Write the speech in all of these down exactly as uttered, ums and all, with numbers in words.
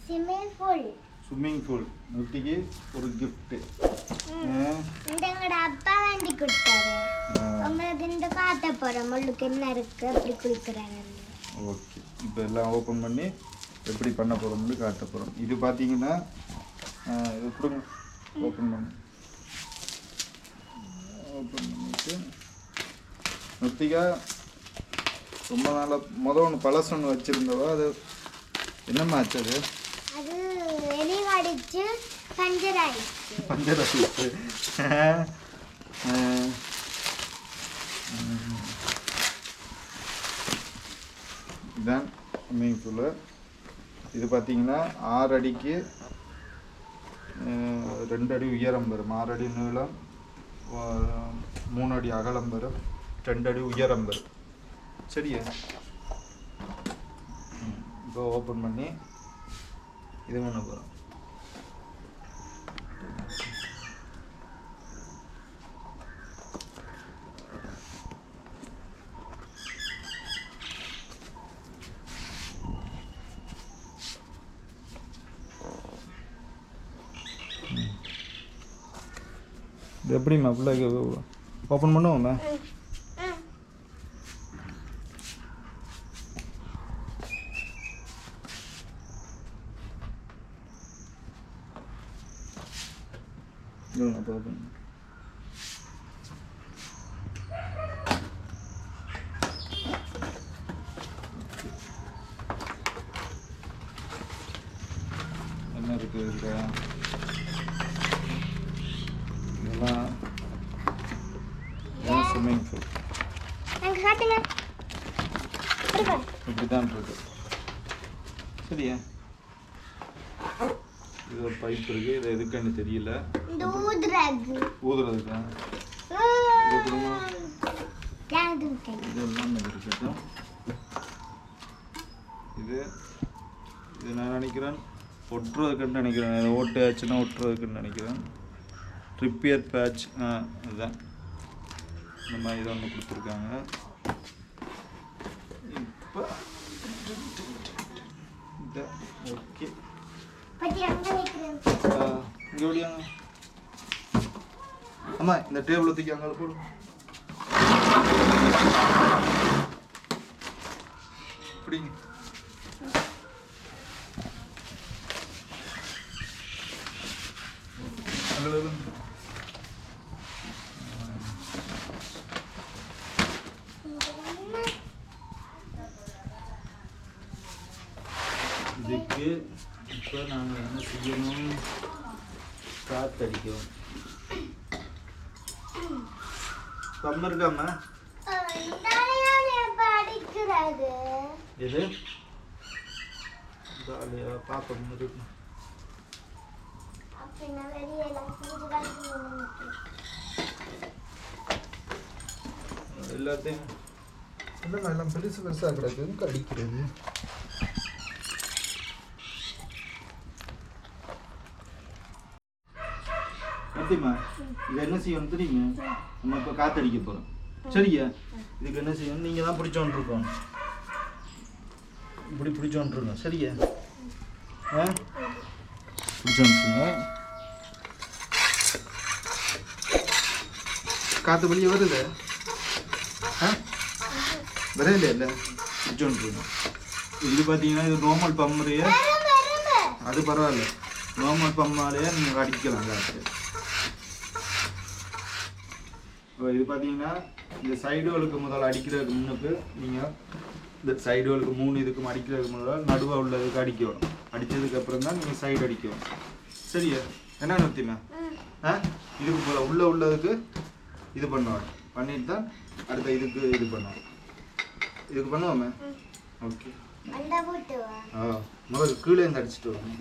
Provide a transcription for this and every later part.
Swimming pool swimming pool நிருத்திக்கு ஒரு gift எங்களோட அப்பா வாங்கி கொடுத்தாரு உங்களுக்கு இந்த காட்ட போகிறோம் முள்ளுக்கு என்ன இருக்குது அப்படி குளிக்கிறாங்க ஓகே இப்போ எல்லாம் ஓப்பன் பண்ணி எப்படி பண்ண போகிறோம்னு காட்ட போகிறோம் இது பார்த்தீங்கன்னா இது கொடுங்க ஓப்பன் பண்ணி ஓப்பன் பண்ணிட்டு நிருத்திகா ரொம்ப நாளாக மொதல் ஒன்று பழசு ஒன்று வச்சுருந்தவா அது என்னம்மா ஆச்சு அது அது எலி கடிச்சு பஞ்சர் ஆயிடுச்சு பஞ்சர் ஆயிடுச்சு இதுதான் ஸ்விம்மிங் பூலு இது பார்த்தீங்கன்னா ஆறு அடிக்கு ரெண்டு அடி உயரம் வரும் ஆறு அடி நீளம் மூணு அடி அகலம் வரும் ரெண்டு அடி உயரம் வரும் சரியா இப்போ ஓப்பன் பண்ணி இது பண்ண போகிறோம் இது எப்படிம்மா பிள்ளைக்கு ஓப்பன் பண்ணுவோம்மா ஓப்பன் என்ன இருக்கு இதுல இதெல்லாம் ஸ்விம்மிங் பூல் இப்படிதான் இருக்கு சரியா இது ஒரு பைப் இருக்கு இது எதுக்குன்னு தெரியல ஊதுறதுக்கா இதெல்லாம் இருக்கட்டும் இது இது நான் நினைக்கிறேன் ஒட்டுறதுக்குன்னு நினைக்கிறேன் ஓட்டு ஆச்சுன்னா ஒட்டுறதுக்குன்னு நினைக்கிறேன் ரிப்பேர் பேட்ச் ஆ இதுதான் இந்த மாதிரி இதை ஒன்று கொடுத்துருக்காங்க இப்போ ஓகே இங்கே ஓடியாங்க அம்மா இந்த டேபிள் தூக்கி அங்கே போடும் பிடிங்க இதுக்கு இப்போ நாங்கள் என்ன செய்யணும் காத்தடிக்கும் பம்ம இருக்காம இது பாப்பம் இருக்கும் எல்லாத்தையும் இல்லைம்மா எல்லாம் பெருசு பெருசாக கிடக்கு அடிக்கிறது சத்தியமா இது என்ன செய்யணும் தெரியுங்க நம்ம இப்போ காத்தடிக்க போகிறோம் சரியா இதுக்கு என்ன செய்யணும் நீங்கள் தான் பிடிச்சோன்னு இருக்கோம் இப்படி பிடிச்சோன்னு இருக்கோம் சரியா ஆ பிடிச்சோன்னு காற்று வெளியே வருது ஆ வரையில இல்லை பிடிச்சோன்னு இருக்கோம் இது பார்த்தீங்கன்னா இது நார்மல் பம்பரையே அது பரவாயில்ல நார்மல் பம்பாலேயே நீங்கள் அடிக்கலாம் காற்று இது பார்த்தீங்கன்னா இந்த சைடுகளுக்கு முதல்ல அடிக்கிறதுக்கு முன்னுக்கு நீங்கள் இந்த சைடுகளுக்கு மூணு இதுக்கும் அடிக்கிறதுக்கு முதல்ல நடுவாக உள்ளதுக்கு அடிக்கணும் அடித்ததுக்கு அப்புறம் தான் நீங்கள் சைடு அடிக்கணும் சரியா என்ன நிறுத்திமா ஆ இதுக்கு போல உள்ள உள்ளதுக்கு இது பண்ணுவாங்க பண்ணிட்டு தான் அடுத்த இதுக்கு இது பண்ணுவாங்க இதுக்கு பண்ணுவோமே ஓகே ஆ முதல்ல கீழே இருந்து அடிச்சுட்டு வாங்க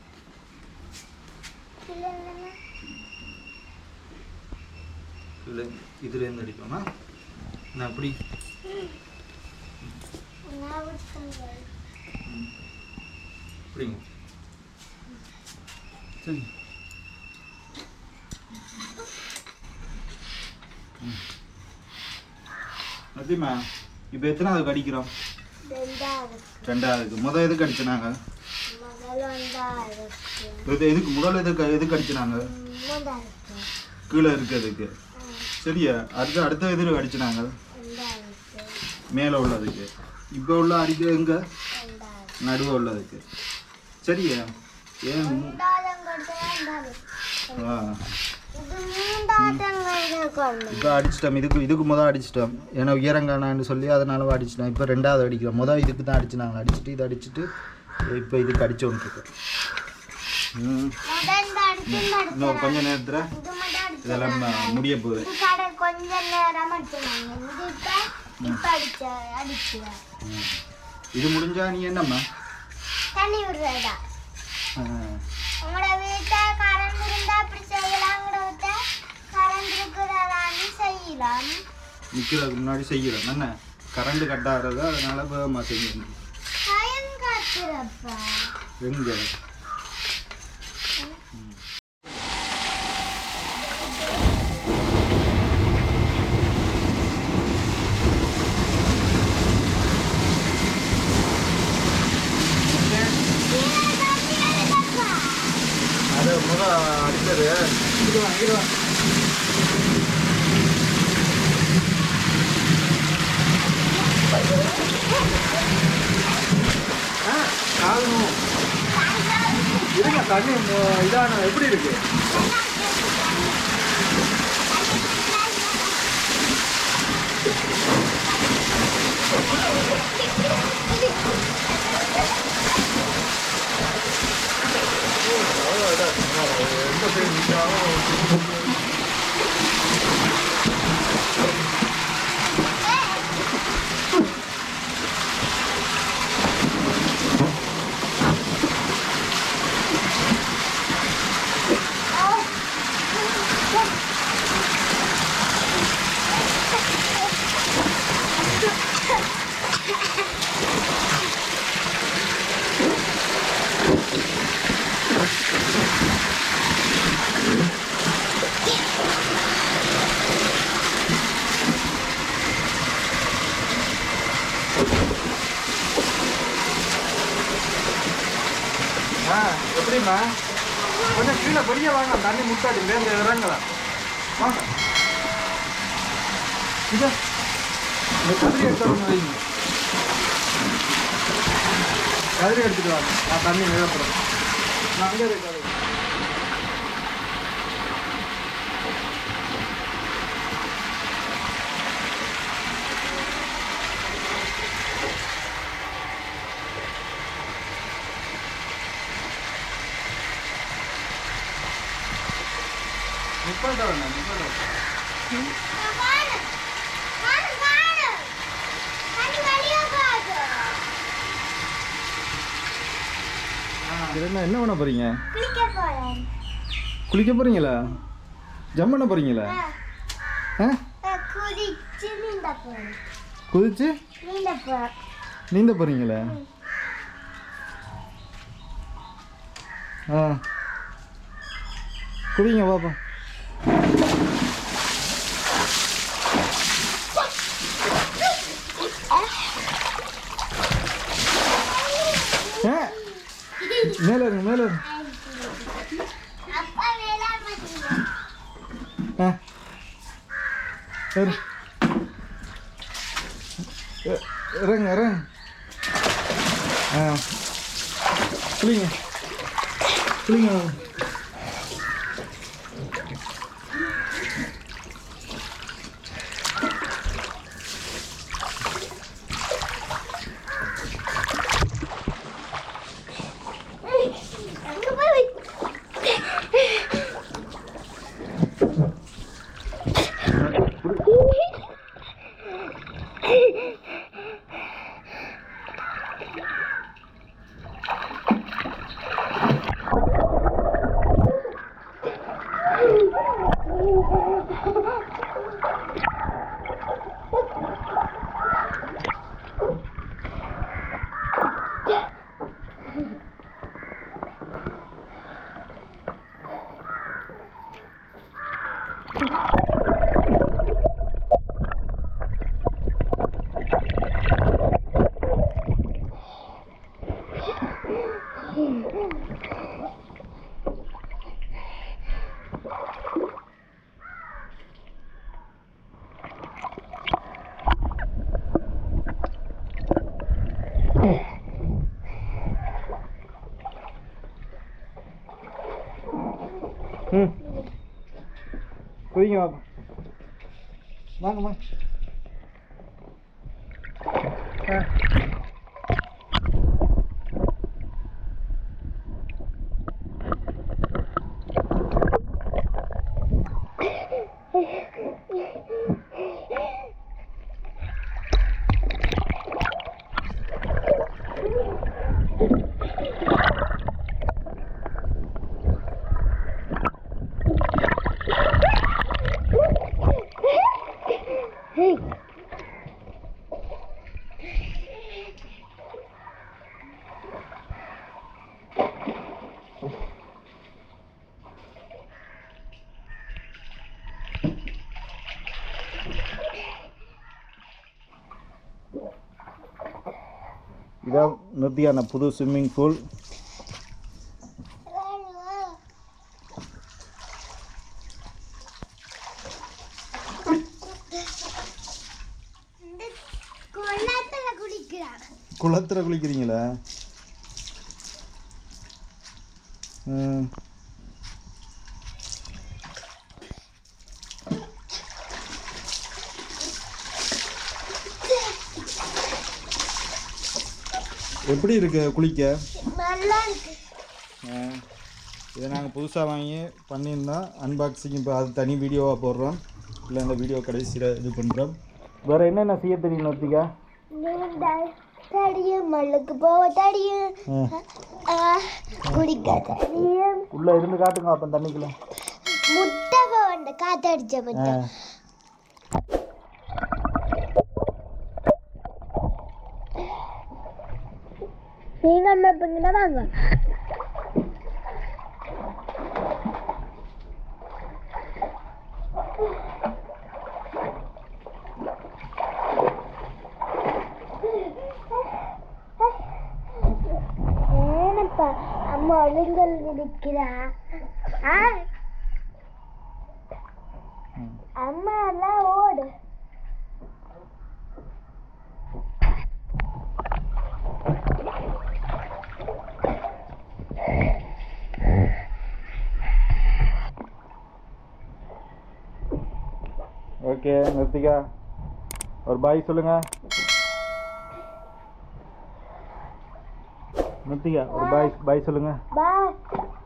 இல்லை இதுலேருந்து அடிப்போமா நான் அப்படி அப்படிங்க சரி நத்திமா இப்போ எத்தனாவதுக்கு அடிக்கிறோம் ரெண்டாவதுக்கு முதல் எதுக்கு அடிச்சோம் நாங்கள் இது எதுக்கு முதல்ல எதுக்கு எதுக்கு அடிச்சினாங்க கீழே இருக்கிறதுக்கு சரியா அடுத்த அடுத்த எதிர்க்கு அடிச்சினாங்க மேலே உள்ளதுக்கு இப்போ உள்ள அடிக்க எங்க நடுவே உள்ளதுக்கு சரியா ஏன் இப்போ அடிச்சிட்டோம் இதுக்கு இதுக்கு முதல் அடிச்சிட்டோம் ஏன்னா உயரங்கானான்னு சொல்லி அதனால அடிச்சிட்டோம் இப்போ ரெண்டாவது அடிக்கிறோம் முதல் இதுக்கு தான் அடிச்சினாங்க அடிச்சுட்டு இதை அடிச்சுட்டு இப்போ இதுக்கு அடிச்சு வந்துருக்கோம் இன்னும் கொஞ்ச நேரத்தில் இதெல்லாம் முடிய போகுது இது முடிஞ்சா நீ என்னம்மா தண்ணி விடுறதா உங்களோட வீட்டை கரண்ட் இருந்தா அப்படி செய்யலாம் வீட்டை கரண்ட் இருக்கிறதான்னு செய்யலாம் நிற்கிறதுக்கு முன்னாடி செய்கிறோம் என்ன கரண்ட் கட் ஆகிறது அதனால வேகமா செய்யணும் பயம் காத்துறப்பா எங்க அது முத அடிச்சது இங்கிடுவா இங்கிடுவா ஆ காலணும் இருங்க தண்ணி இதான எப்படி இருக்கு எந்த சைடு நிற்காலும் ஆ எப்படிம்மா கொஞ்சம் கீழே பெரிய வாங்க தண்ணி முட்டாடி வேறு இறங்கலாம் வாங்க இது இந்த கதிரி எடுத்து வைங்க கதிரி எடுத்துட்டு வாங்க நான் தண்ணி நிலப்புறேன் நான் அங்கே இருக்காது முப்பது வேணா முப்பது என்ன என்ன பண்ண போறீங்க குளிக்க போறீங்களா ஜம்ப் பண்ண போறீங்களா குதிச்சு நீந்த போறீங்களா ஆ குதிங்க பாப்பா மேல இருங்க மேல இருங்க ஆ இறங்க இறங்க ஆ குளிங்க குளிங்க ம் குதிங்க வாப்பா வாங்கம்மா ஆ இதான் நிறுத்தியான புது ஸ்விம்மிங் பூல். குளத்துல குளிக்கிறீங்களா? ம் எப்படி இருக்கு குளிக்க? நல்லா இருக்கு. இதை நாங்கள் புதுசாக வாங்கி பண்ணியிருந்தோம். அன்பாக்சிங் இப்போ அது தனி வீடியோவாக போடுறோம். இல்லை அந்த வீடியோ கடைசியில் இது பண்ணுறோம். வேறு என்னென்ன செய்ய தெரியும் நிறுத்திக்கா? தெரியும், மல்லுக்கு போக தெரியும், குடிக்க தெரியும். உள்ள இருந்து காட்டுங்க அப்போ தண்ணிக்குள்ள. முட்டை போண்ட காத்தடிச்ச முட்டை. நீங்க அம்மா வாங்க. ஏனப்பா அம்மா ஒழுங்கல் இருக்கிறா? அம்மா எல்லாம் ஓடு. ஓகே நிறுத்திக்கா, ஒரு பாய் சொல்லுங்க. நிறுத்திக்கா ஒரு பாய் பாய் சொல்லுங்க. பாய்.